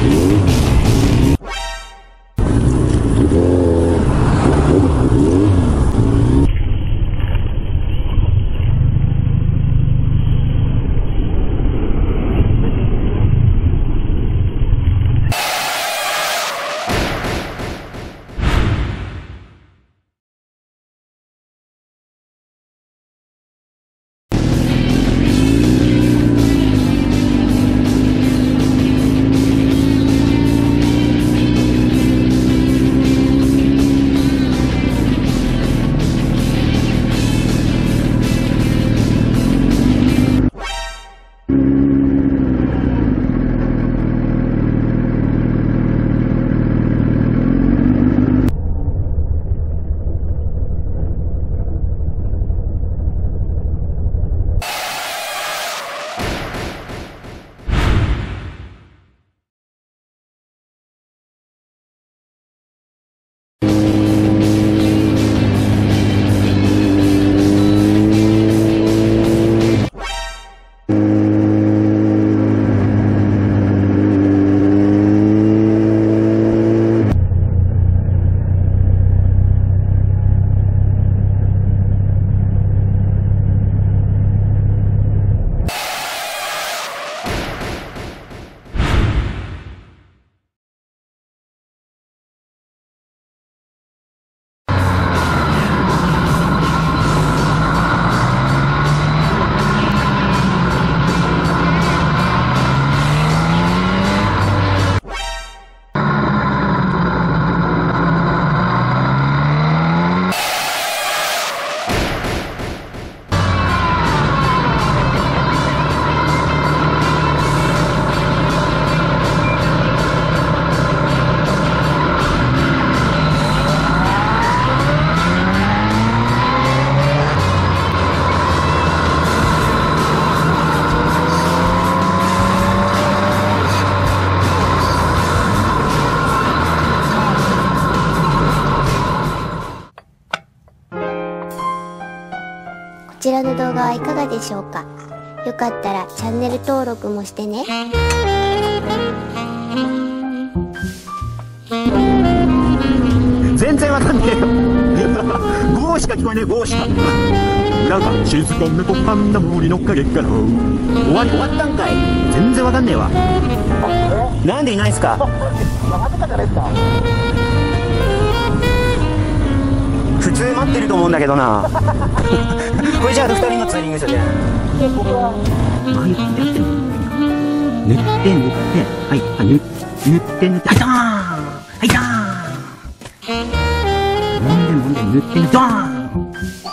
こちらの動画はいかがでしょうか。よかったらチャンネル登録もしてね。 全然わかんねえよ。ゴーしか聞こえねえ、ゴーしか。裏が静かなパンダ森の陰から終わったんかい。全然わかんねえわ。なんでいないんすか。普通待ってると思うんだけどな。これじゃあ2人のツーリング車じゃん。あ、やってんの。塗ってはい、塗ってはいドーン、はいドーン。もんで塗ってドーン。